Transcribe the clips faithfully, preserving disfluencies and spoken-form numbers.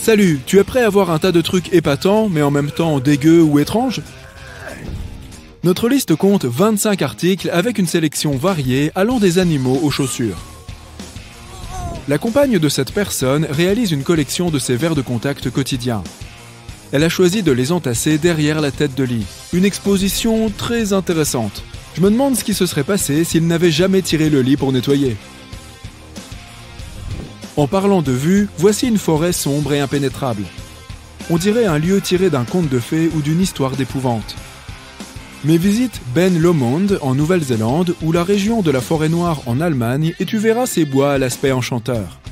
Salut, tu es prêt à voir un tas de trucs épatants, mais en même temps dégueux ou étranges? Notre liste compte vingt-cinq articles avec une sélection variée allant des animaux aux chaussures. La compagne de cette personne réalise une collection de ses verres de contact quotidiens. Elle a choisi de les entasser derrière la tête de lit. Une exposition très intéressante. Je me demande ce qui se serait passé s'il n'avait jamais tiré le lit pour nettoyer. En parlant de vue, voici une forêt sombre et impénétrable. On dirait un lieu tiré d'un conte de fées ou d'une histoire d'épouvante. Mais visite Ben Lomond en Nouvelle-Zélande ou la région de la Forêt Noire en Allemagne et tu verras ces bois à l'aspect enchanteur.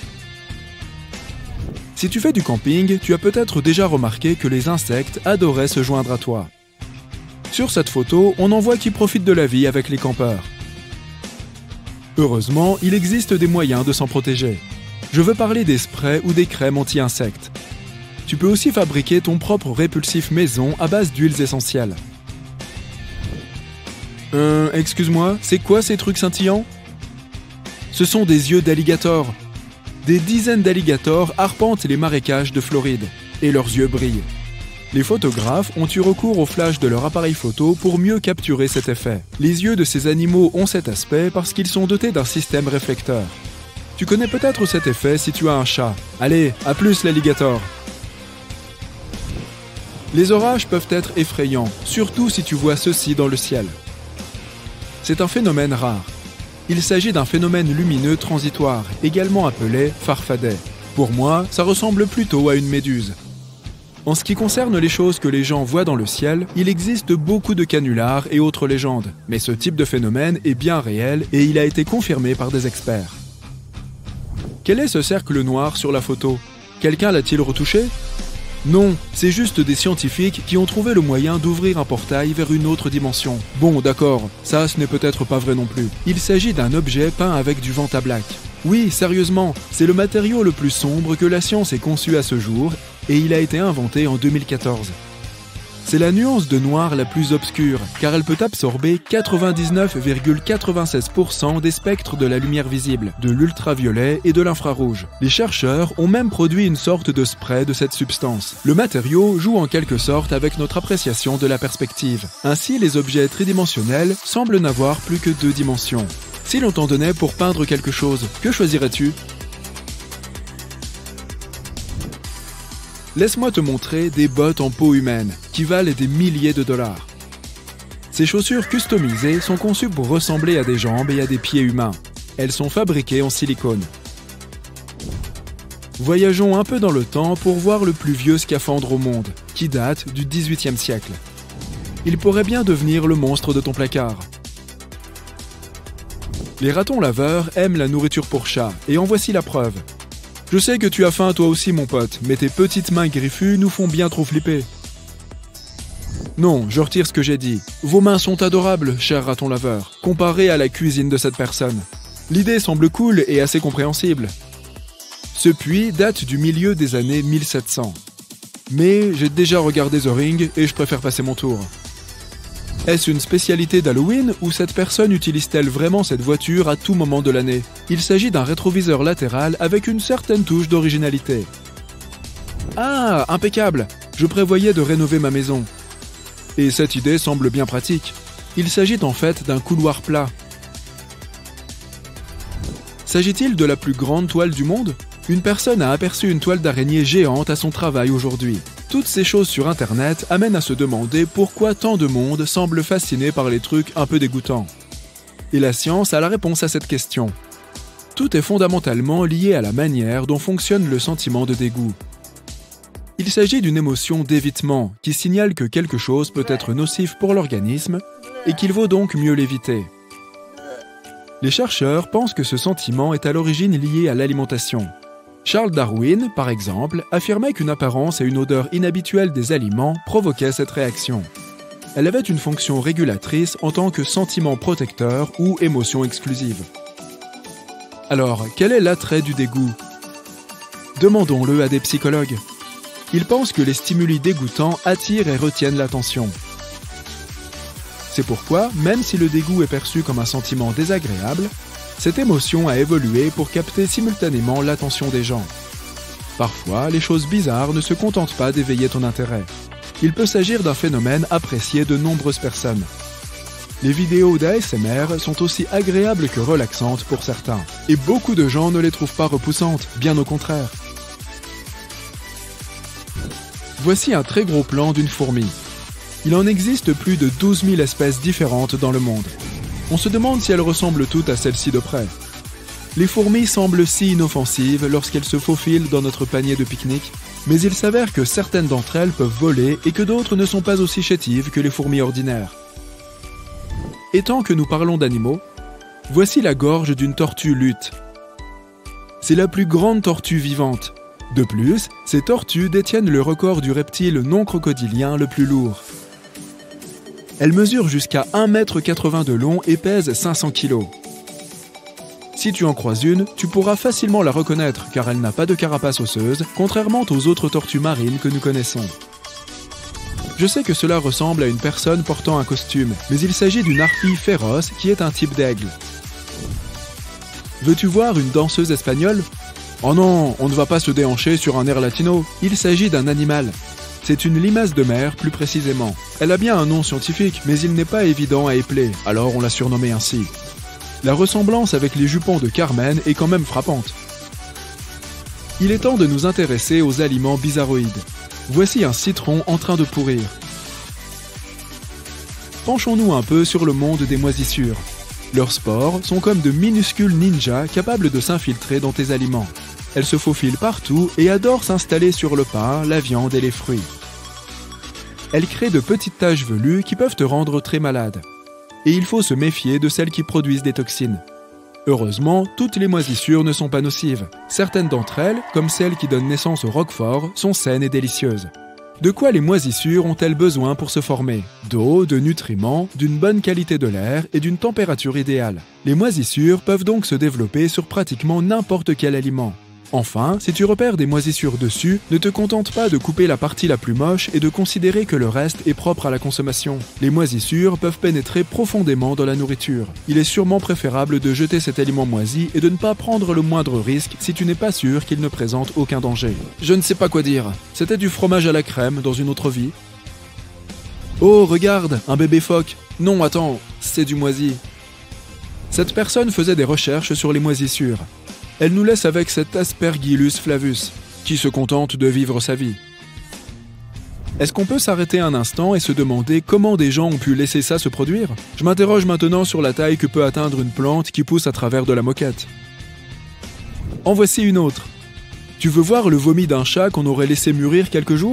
Si tu fais du camping, tu as peut-être déjà remarqué que les insectes adoraient se joindre à toi. Sur cette photo, on en voit qui profitent de la vie avec les campeurs. Heureusement, il existe des moyens de s'en protéger. Je veux parler des sprays ou des crèmes anti-insectes. Tu peux aussi fabriquer ton propre répulsif maison à base d'huiles essentielles. Euh, excuse-moi, c'est quoi ces trucs scintillants? Ce sont des yeux d'alligator. Des dizaines d'alligators arpentent les marécages de Floride, et leurs yeux brillent. Les photographes ont eu recours au flash de leur appareil photo pour mieux capturer cet effet. Les yeux de ces animaux ont cet aspect parce qu'ils sont dotés d'un système réflecteur. Tu connais peut-être cet effet si tu as un chat. Allez, à plus l'alligator! Les orages peuvent être effrayants, surtout si tu vois ceci dans le ciel. C'est un phénomène rare. Il s'agit d'un phénomène lumineux transitoire, également appelé farfadet. Pour moi, ça ressemble plutôt à une méduse. En ce qui concerne les choses que les gens voient dans le ciel, il existe beaucoup de canulars et autres légendes. Mais ce type de phénomène est bien réel et il a été confirmé par des experts. Quel est ce cercle noir sur la photo? Quelqu'un l'a-t-il retouché? Non, c'est juste des scientifiques qui ont trouvé le moyen d'ouvrir un portail vers une autre dimension. Bon, d'accord, ça ce n'est peut-être pas vrai non plus. Il s'agit d'un objet peint avec du Vantablack. Oui, sérieusement, c'est le matériau le plus sombre que la science ait conçu à ce jour, et il a été inventé en deux mille quatorze. C'est la nuance de noir la plus obscure, car elle peut absorber quatre-vingt-dix-neuf virgule quatre-vingt-seize pour cent des spectres de la lumière visible, de l'ultraviolet et de l'infrarouge. Les chercheurs ont même produit une sorte de spray de cette substance. Le matériau joue en quelque sorte avec notre appréciation de la perspective. Ainsi, les objets tridimensionnels semblent n'avoir plus que deux dimensions. Si l'on t'en donnait pour peindre quelque chose, que choisirais-tu ? Laisse-moi te montrer des bottes en peau humaine, qui valent des milliers de dollars. Ces chaussures customisées sont conçues pour ressembler à des jambes et à des pieds humains. Elles sont fabriquées en silicone. Voyageons un peu dans le temps pour voir le plus vieux scaphandre au monde, qui date du dix-huitième siècle. Il pourrait bien devenir le monstre de ton placard. Les ratons laveurs aiment la nourriture pour chat, et en voici la preuve. Je sais que tu as faim toi aussi mon pote, mais tes petites mains griffues nous font bien trop flipper. Non, je retire ce que j'ai dit. Vos mains sont adorables, cher raton laveur, comparé à la cuisine de cette personne. L'idée semble cool et assez compréhensible. Ce puits date du milieu des années mille sept cents. Mais j'ai déjà regardé The Ring et je préfère passer mon tour. Est-ce une spécialité d'Halloween ou cette personne utilise-t-elle vraiment cette voiture à tout moment de l'année? Il s'agit d'un rétroviseur latéral avec une certaine touche d'originalité. Ah, impeccable! Je prévoyais de rénover ma maison. Et cette idée semble bien pratique. Il s'agit en fait d'un couloir plat. S'agit-il de la plus grande toile du monde? Une personne a aperçu une toile d'araignée géante à son travail aujourd'hui. Toutes ces choses sur Internet amènent à se demander pourquoi tant de monde semble fasciné par les trucs un peu dégoûtants. Et la science a la réponse à cette question. Tout est fondamentalement lié à la manière dont fonctionne le sentiment de dégoût. Il s'agit d'une émotion d'évitement qui signale que quelque chose peut être nocif pour l'organisme et qu'il vaut donc mieux l'éviter. Les chercheurs pensent que ce sentiment est à l'origine lié à l'alimentation. Charles Darwin, par exemple, affirmait qu'une apparence et une odeur inhabituelle des aliments provoquaient cette réaction. Elle avait une fonction régulatrice en tant que sentiment protecteur ou émotion exclusive. Alors, quel est l'attrait du dégoût? Demandons-le à des psychologues. Ils pensent que les stimuli dégoûtants attirent et retiennent l'attention. C'est pourquoi, même si le dégoût est perçu comme un sentiment désagréable, cette émotion a évolué pour capter simultanément l'attention des gens. Parfois, les choses bizarres ne se contentent pas d'éveiller ton intérêt. Il peut s'agir d'un phénomène apprécié de nombreuses personnes. Les vidéos d'A S M R sont aussi agréables que relaxantes pour certains. Et beaucoup de gens ne les trouvent pas repoussantes, bien au contraire. Voici un très gros plan d'une fourmi. Il en existe plus de douze mille espèces différentes dans le monde. On se demande si elles ressemblent toutes à celle-ci de près. Les fourmis semblent si inoffensives lorsqu'elles se faufilent dans notre panier de pique-nique, mais il s'avère que certaines d'entre elles peuvent voler et que d'autres ne sont pas aussi chétives que les fourmis ordinaires. Et tant que nous parlons d'animaux, voici la gorge d'une tortue luth. C'est la plus grande tortue vivante. De plus, ces tortues détiennent le record du reptile non crocodilien le plus lourd. Elle mesure jusqu'à un mètre quatre-vingts de long et pèse cinq cents kilos. Si tu en croises une, tu pourras facilement la reconnaître car elle n'a pas de carapace osseuse, contrairement aux autres tortues marines que nous connaissons. Je sais que cela ressemble à une personne portant un costume, mais il s'agit d'une harpie féroce qui est un type d'aigle. Veux-tu voir une danseuse espagnole ? Oh non, on ne va pas se déhancher sur un air latino, il s'agit d'un animal. C'est une limace de mer, plus précisément. Elle a bien un nom scientifique, mais il n'est pas évident à épeler, alors on l'a surnommée ainsi. La ressemblance avec les jupons de Carmen est quand même frappante. Il est temps de nous intéresser aux aliments bizarroïdes. Voici un citron en train de pourrir. Penchons-nous un peu sur le monde des moisissures. Leurs spores sont comme de minuscules ninjas capables de s'infiltrer dans tes aliments. Elles se faufilent partout et adorent s'installer sur le pain, la viande et les fruits. Elles créent de petites taches velues qui peuvent te rendre très malade. Et il faut se méfier de celles qui produisent des toxines. Heureusement, toutes les moisissures ne sont pas nocives. Certaines d'entre elles, comme celles qui donnent naissance au roquefort, sont saines et délicieuses. De quoi les moisissures ont-elles besoin pour se former ? D'eau, de nutriments, d'une bonne qualité de l'air et d'une température idéale. Les moisissures peuvent donc se développer sur pratiquement n'importe quel aliment. Enfin, si tu repères des moisissures dessus, ne te contente pas de couper la partie la plus moche et de considérer que le reste est propre à la consommation. Les moisissures peuvent pénétrer profondément dans la nourriture. Il est sûrement préférable de jeter cet aliment moisi et de ne pas prendre le moindre risque si tu n'es pas sûr qu'il ne présente aucun danger. Je ne sais pas quoi dire. C'était du fromage à la crème dans une autre vie. Oh, regarde, un bébé phoque. Non, attends, c'est du moisi. Cette personne faisait des recherches sur les moisissures. Elle nous laisse avec cet Aspergillus flavus, qui se contente de vivre sa vie. Est-ce qu'on peut s'arrêter un instant et se demander comment des gens ont pu laisser ça se produire ? Je m'interroge maintenant sur la taille que peut atteindre une plante qui pousse à travers de la moquette. En voici une autre. Tu veux voir le vomi d'un chat qu'on aurait laissé mûrir quelques jours ?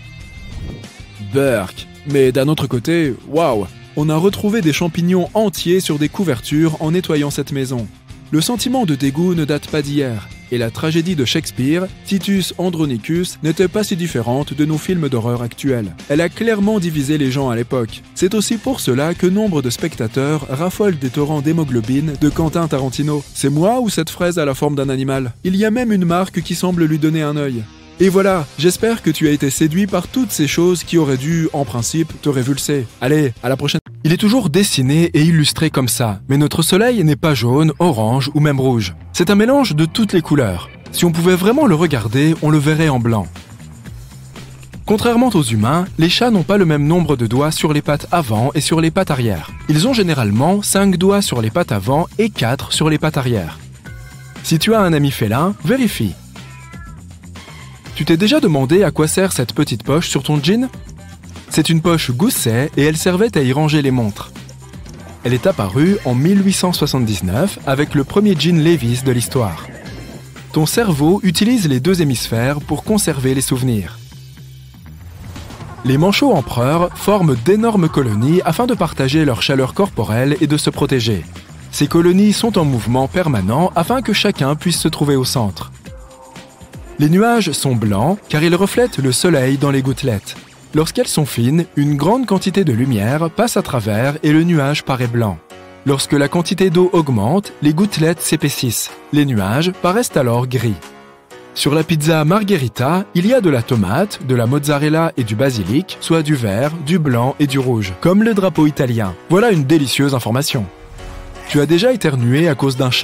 Burk. Mais d'un autre côté, waouh, on a retrouvé des champignons entiers sur des couvertures en nettoyant cette maison. Le sentiment de dégoût ne date pas d'hier, et la tragédie de Shakespeare, Titus Andronicus, n'était pas si différente de nos films d'horreur actuels. Elle a clairement divisé les gens à l'époque. C'est aussi pour cela que nombre de spectateurs raffolent des torrents d'hémoglobine de Quentin Tarantino. C'est moi ou cette fraise a la forme d'un animal ? Il y a même une marque qui semble lui donner un œil. Et voilà, j'espère que tu as été séduit par toutes ces choses qui auraient dû, en principe, te révulser. Allez, à la prochaine. Il est toujours dessiné et illustré comme ça, mais notre soleil n'est pas jaune, orange ou même rouge. C'est un mélange de toutes les couleurs. Si on pouvait vraiment le regarder, on le verrait en blanc. Contrairement aux humains, les chats n'ont pas le même nombre de doigts sur les pattes avant et sur les pattes arrière. Ils ont généralement cinq doigts sur les pattes avant et quatre sur les pattes arrière. Si tu as un ami félin, vérifie. Tu t'es déjà demandé à quoi sert cette petite poche sur ton jean ? C'est une poche gousset et elle servait à y ranger les montres. Elle est apparue en mille huit cent soixante-dix-neuf avec le premier jean Levi's de l'histoire. Ton cerveau utilise les deux hémisphères pour conserver les souvenirs. Les manchots empereurs forment d'énormes colonies afin de partager leur chaleur corporelle et de se protéger. Ces colonies sont en mouvement permanent afin que chacun puisse se trouver au centre. Les nuages sont blancs car ils reflètent le soleil dans les gouttelettes. Lorsqu'elles sont fines, une grande quantité de lumière passe à travers et le nuage paraît blanc. Lorsque la quantité d'eau augmente, les gouttelettes s'épaississent. Les nuages paraissent alors gris. Sur la pizza margherita, il y a de la tomate, de la mozzarella et du basilic, soit du vert, du blanc et du rouge, comme le drapeau italien. Voilà une délicieuse information. Tu as déjà éternué à cause d'un chat ?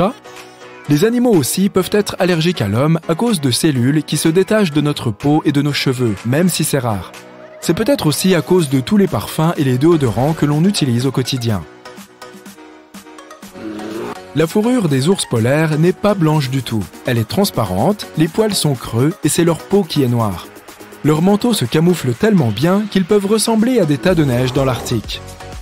Les animaux aussi peuvent être allergiques à l'homme à cause de cellules qui se détachent de notre peau et de nos cheveux, même si c'est rare. C'est peut-être aussi à cause de tous les parfums et les déodorants que l'on utilise au quotidien. La fourrure des ours polaires n'est pas blanche du tout. Elle est transparente, les poils sont creux et c'est leur peau qui est noire. Leur manteau se camoufle tellement bien qu'ils peuvent ressembler à des tas de neige dans l'Arctique.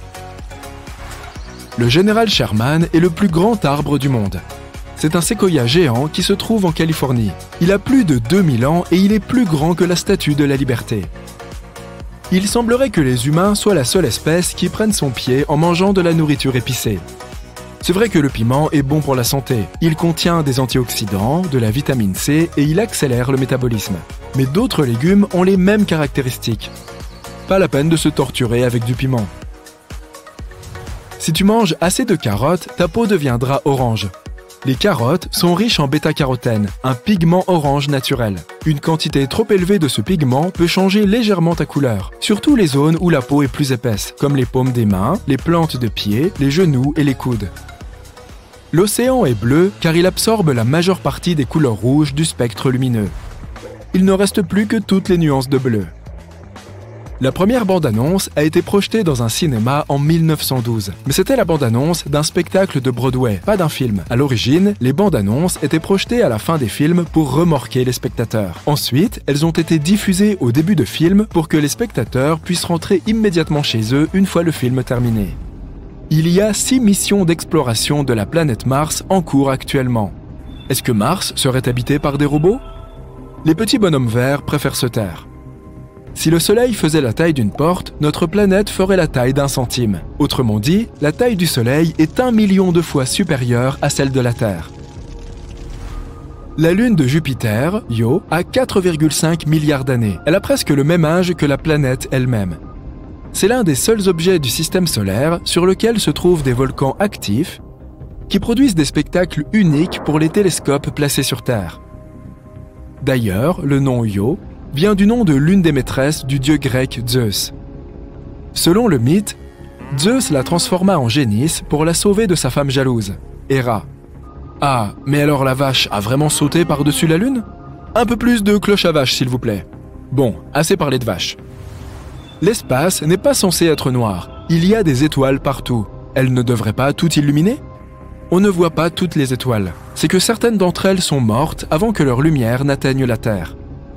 Le général Sherman est le plus grand arbre du monde. C'est un séquoia géant qui se trouve en Californie. Il a plus de deux mille ans et il est plus grand que la Statue de la Liberté. Il semblerait que les humains soient la seule espèce qui prenne son pied en mangeant de la nourriture épicée. C'est vrai que le piment est bon pour la santé. Il contient des antioxydants, de la vitamine C et il accélère le métabolisme. Mais d'autres légumes ont les mêmes caractéristiques. Pas la peine de se torturer avec du piment. Si tu manges assez de carottes, ta peau deviendra orange. Les carottes sont riches en bêta-carotène, un pigment orange naturel. Une quantité trop élevée de ce pigment peut changer légèrement ta couleur, surtout les zones où la peau est plus épaisse, comme les paumes des mains, les plantes de pieds, les genoux et les coudes. L'océan est bleu car il absorbe la majeure partie des couleurs rouges du spectre lumineux. Il ne reste plus que toutes les nuances de bleu. La première bande-annonce a été projetée dans un cinéma en mille neuf cent douze, mais c'était la bande-annonce d'un spectacle de Broadway, pas d'un film. À l'origine, les bandes-annonces étaient projetées à la fin des films pour remorquer les spectateurs. Ensuite, elles ont été diffusées au début de film pour que les spectateurs puissent rentrer immédiatement chez eux une fois le film terminé. Il y a six missions d'exploration de la planète Mars en cours actuellement. Est-ce que Mars serait habité par des robots? Les petits bonhommes verts préfèrent se taire. Si le Soleil faisait la taille d'une porte, notre planète ferait la taille d'un centime. Autrement dit, la taille du Soleil est un million de fois supérieure à celle de la Terre. La Lune de Jupiter, Io, a quatre virgule cinq milliards d'années. Elle a presque le même âge que la planète elle-même. C'est l'un des seuls objets du système solaire sur lequel se trouvent des volcans actifs qui produisent des spectacles uniques pour les télescopes placés sur Terre. D'ailleurs, le nom Io vient du nom de l'une des maîtresses du dieu grec Zeus. Selon le mythe, Zeus la transforma en génisse pour la sauver de sa femme jalouse, Héra. Ah, mais alors la vache a vraiment sauté par-dessus la lune? Un peu plus de cloche à vache, s'il vous plaît. Bon, assez parlé de vache. L'espace n'est pas censé être noir. Il y a des étoiles partout. Elles ne devraient pas tout illuminer? On ne voit pas toutes les étoiles. C'est que certaines d'entre elles sont mortes avant que leur lumière n'atteigne la Terre.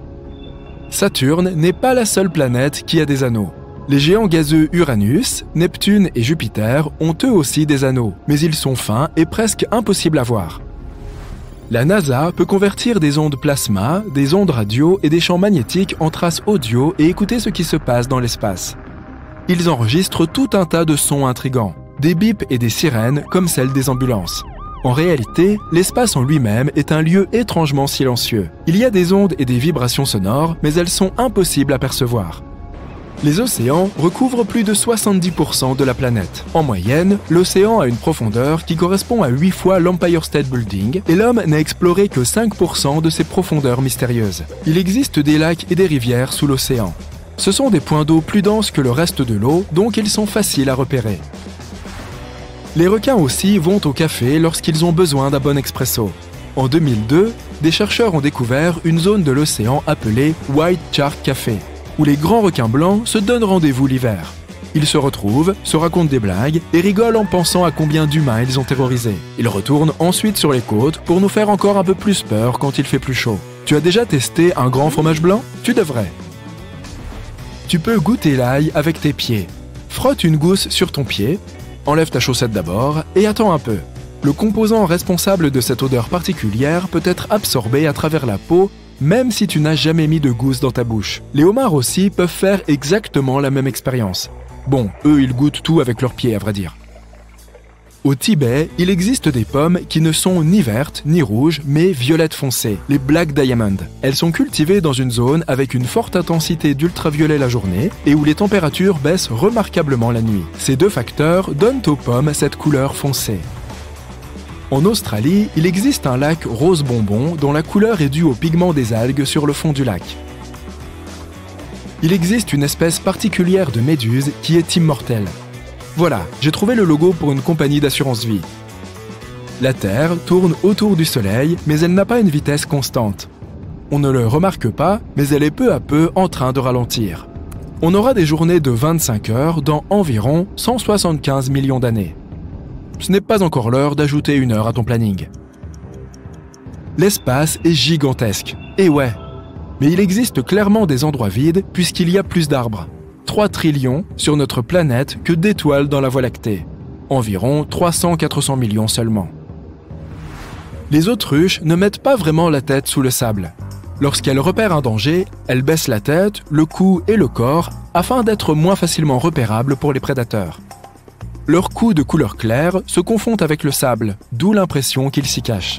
Saturne n'est pas la seule planète qui a des anneaux. Les géants gazeux Uranus, Neptune et Jupiter ont eux aussi des anneaux, mais ils sont fins et presque impossibles à voir. La NASA peut convertir des ondes plasma, des ondes radio et des champs magnétiques en traces audio et écouter ce qui se passe dans l'espace. Ils enregistrent tout un tas de sons intrigants, des bips et des sirènes comme celles des ambulances. En réalité, l'espace en lui-même est un lieu étrangement silencieux. Il y a des ondes et des vibrations sonores, mais elles sont impossibles à percevoir. Les océans recouvrent plus de soixante-dix pour cent de la planète. En moyenne, l'océan a une profondeur qui correspond à huit fois l'Empire State Building et l'homme n'a exploré que cinq pour cent de ces profondeurs mystérieuses. Il existe des lacs et des rivières sous l'océan. Ce sont des points d'eau plus denses que le reste de l'eau, donc ils sont faciles à repérer. Les requins aussi vont au café lorsqu'ils ont besoin d'un bon expresso. En deux mille deux, des chercheurs ont découvert une zone de l'océan appelée White Shark Café, où les grands requins blancs se donnent rendez-vous l'hiver. Ils se retrouvent, se racontent des blagues et rigolent en pensant à combien d'humains ils ont terrorisés. Ils retournent ensuite sur les côtes pour nous faire encore un peu plus peur quand il fait plus chaud. Tu as déjà testé un grand fromage blanc? Tu devrais. Tu peux goûter l'ail avec tes pieds. Frotte une gousse sur ton pied, enlève ta chaussette d'abord et attends un peu. Le composant responsable de cette odeur particulière peut être absorbé à travers la peau même si tu n'as jamais mis de gousse dans ta bouche. Les homards aussi peuvent faire exactement la même expérience. Bon, eux ils goûtent tout avec leurs pieds à vrai dire. Au Tibet, il existe des pommes qui ne sont ni vertes ni rouges, mais violettes foncées, les Black Diamond. Elles sont cultivées dans une zone avec une forte intensité d'ultraviolet la journée et où les températures baissent remarquablement la nuit. Ces deux facteurs donnent aux pommes cette couleur foncée. En Australie, il existe un lac rose bonbon dont la couleur est due au pigment des algues sur le fond du lac. Il existe une espèce particulière de méduse qui est immortelle. Voilà, j'ai trouvé le logo pour une compagnie d'assurance vie. La Terre tourne autour du Soleil, mais elle n'a pas une vitesse constante. On ne le remarque pas, mais elle est peu à peu en train de ralentir. On aura des journées de vingt-cinq heures dans environ cent soixante-quinze millions d'années. Ce n'est pas encore l'heure d'ajouter une heure à ton planning. L'espace est gigantesque, et ouais. Mais il existe clairement des endroits vides puisqu'il y a plus d'arbres. trois trillions sur notre planète que d'étoiles dans la Voie lactée. Environ trois cents à quatre cents millions seulement. Les autruches ne mettent pas vraiment la tête sous le sable. Lorsqu'elles repèrent un danger, elles baissent la tête, le cou et le corps afin d'être moins facilement repérables pour les prédateurs. Leur cou de couleur claire se confond avec le sable, d'où l'impression qu'ils s'y cachent.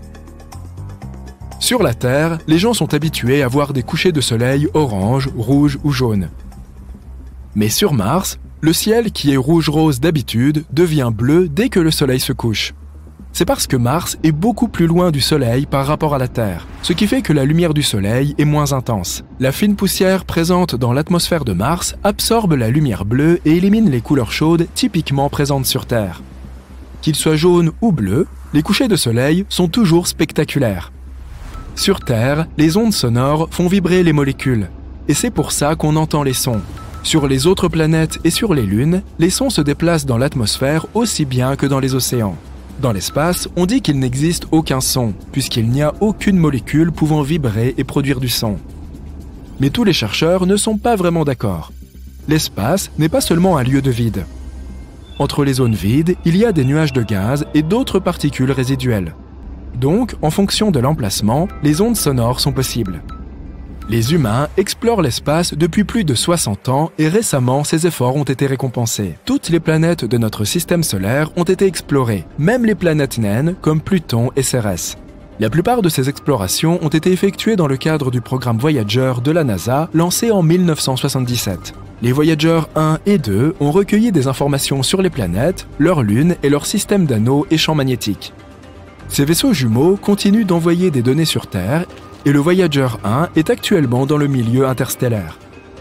Sur la Terre, les gens sont habitués à voir des couchers de soleil orange, rouge ou jaune. Mais sur Mars, le ciel qui est rouge-rose d'habitude devient bleu dès que le soleil se couche. C'est parce que Mars est beaucoup plus loin du Soleil par rapport à la Terre, ce qui fait que la lumière du Soleil est moins intense. La fine poussière présente dans l'atmosphère de Mars absorbe la lumière bleue et élimine les couleurs chaudes typiquement présentes sur Terre. Qu'ils soient jaunes ou bleus, les couchers de soleil sont toujours spectaculaires. Sur Terre, les ondes sonores font vibrer les molécules, et c'est pour ça qu'on entend les sons. Sur les autres planètes et sur les lunes, les sons se déplacent dans l'atmosphère aussi bien que dans les océans. Dans l'espace, on dit qu'il n'existe aucun son, puisqu'il n'y a aucune molécule pouvant vibrer et produire du son. Mais tous les chercheurs ne sont pas vraiment d'accord. L'espace n'est pas seulement un lieu de vide. Entre les zones vides, il y a des nuages de gaz et d'autres particules résiduelles. Donc, en fonction de l'emplacement, les ondes sonores sont possibles. Les humains explorent l'espace depuis plus de soixante ans et récemment, ces efforts ont été récompensés. Toutes les planètes de notre système solaire ont été explorées, même les planètes naines comme Pluton et Cérès. La plupart de ces explorations ont été effectuées dans le cadre du programme Voyager de la NASA lancé en mille neuf cent soixante-dix-sept. Les Voyager un et deux ont recueilli des informations sur les planètes, leurs lunes et leur système d'anneaux et champs magnétiques. Ces vaisseaux jumeaux continuent d'envoyer des données sur Terre et le Voyager un est actuellement dans le milieu interstellaire.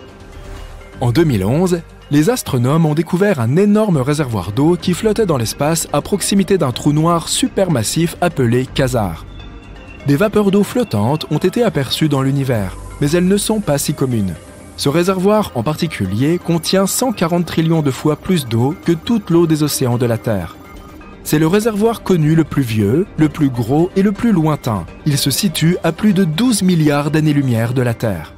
En deux mille onze, les astronomes ont découvert un énorme réservoir d'eau qui flottait dans l'espace à proximité d'un trou noir supermassif appelé Quasar. Des vapeurs d'eau flottantes ont été aperçues dans l'univers, mais elles ne sont pas si communes. Ce réservoir en particulier contient cent quarante trillions de fois plus d'eau que toute l'eau des océans de la Terre. C'est le réservoir connu le plus vieux, le plus gros et le plus lointain. Il se situe à plus de douze milliards d'années-lumière de la Terre.